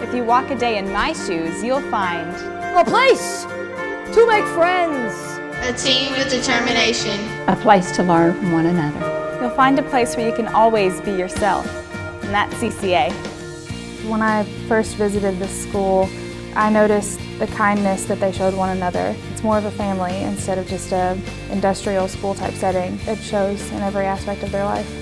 If you walk a day in my shoes, you'll find a place to make friends, a team with determination, a place to learn from one another. You'll find a place where you can always be yourself, and that's CCA. When I first visited this school, I noticed the kindness that they showed one another. It's more of a family instead of just an industrial school type setting. It shows in every aspect of their life.